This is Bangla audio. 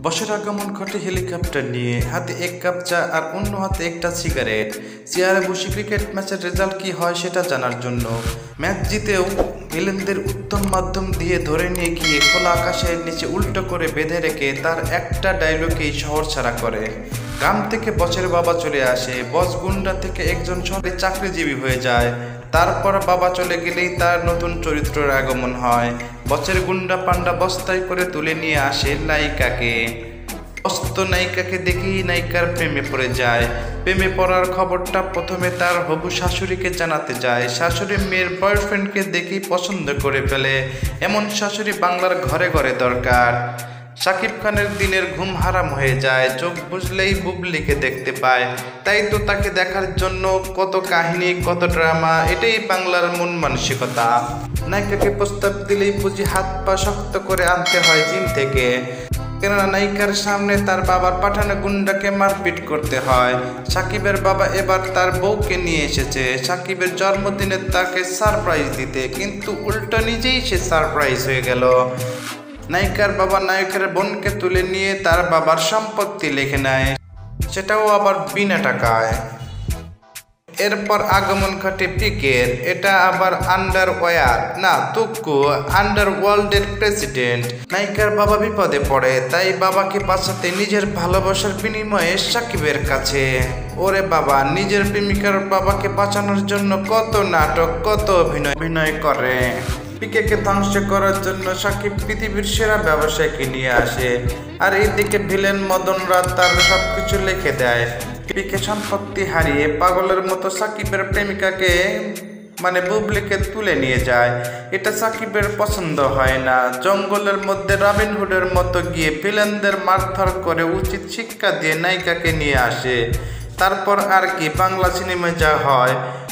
বসের আগমন ঘটে হেলিকপ্টার নিয়ে, হাতে এক কাপ চা আর অন্য হাতে একটা সিগারেট। চেয়ারে বসে ক্রিকেট ম্যাচের রেজাল্ট কি হয় সেটা জানার জন্য। ম্যাচ জিতেও ভিলেনদের উত্তম মাধ্যম দিয়ে ধরে নিয়ে গিয়ে খোলা আকাশের নিচে উল্টো করে বেঁধে রেখে তার একটা ডায়লগেই শহর ছাড়া করে। গ্রাম থেকে বসের বাবা চলে আসে, বস গুন্ডা থেকে একজন শহরে চাকরিজীবী হয়ে যায়। তারপর বাবা চলে গেলেই তার নতুন চরিত্রের আগমন হয়। বসের গুন্ডা পান্ডা বস্তায় করে তুলে নিয়ে আসে নায়িকাকে। বস্ত নায়িকাকে দেখেই নায়িকার প্রেমে পড়ে যায়। প্রেমে পড়ার খবরটা প্রথমে তার হবু শাশুড়িকে জানাতে যায়। শাশুড়ি মেয়ের বয়ফ্রেন্ডকে দেখেই পছন্দ করে ফেলে। এমন শাশুড়ি বাংলার ঘরে ঘরে দরকার। শাকিব খানের দিনের ঘুম হারাম হয়ে যায়, চোখ বুঝলেই বুবলিকে দেখতে পায়। তাই তো তাকে দেখার জন্য কত কাহিনী, কত ড্রামা। এটাই বাংলার মন মানসিকতা। নায়িকাকে প্রস্তাব দিলেই বুঝি হাত পা শক্ত করে আনতে হয় জিম থেকে, কেননা নায়িকার সামনে তার বাবার পাঠানো গুন্ডাকে মারপিট করতে হয়। সাকিবের বাবা এবার তার বউকে নিয়ে এসেছে সাকিবের জন্মদিনে তাকে সারপ্রাইজ দিতে, কিন্তু উল্টো নিজেই সে সারপ্রাইজ হয়ে গেল। নায়িকার বাবা নায়কের বোনকে তুলে নিয়ে তার বাবার সম্পত্তি লিখে নেয়, সেটাও আবার বিনা টাকায়। এরপর আগমন ঘটে পিকের। এটা আবার আন্ডারওয়্যার না তুক্কু, আন্ডারওয়ার্ল্ডের প্রেসিডেন্ট। নায়িকার বাবা বিপদে পড়ে, তাই বাবাকে বাঁচাতে নিজের ভালোবাসার বিনিময়ে সাকিবের কাছে। ওরে বাবা, নিজের প্রেমিকার বাবাকে বাঁচানোর জন্য কত নাটক, কত অভিনয় করে। পিকেকে ধ্বংস করার জন্য সাকিব পৃথিবীর সেরা ব্যবসায়ীকে নিয়ে আসে, আর এদিকে ভিলেন মদনরা তার সবকিছু লিখে দেয়। পিকে সম্পত্তি হারিয়ে পাগলের মতো সাকিবের প্রেমিকাকে বুবলিকে তুলে নিয়ে যায়। এটা সাকিবের পছন্দ হয় না। জঙ্গলের মধ্যে রবিনহুডের মতো গিয়ে ভিলেনদের মারধর করে উচিত শিক্ষা দিয়ে নায়িকাকে নিয়ে আসে। তারপর আর কি, বাংলা সিনেমায় যা হয়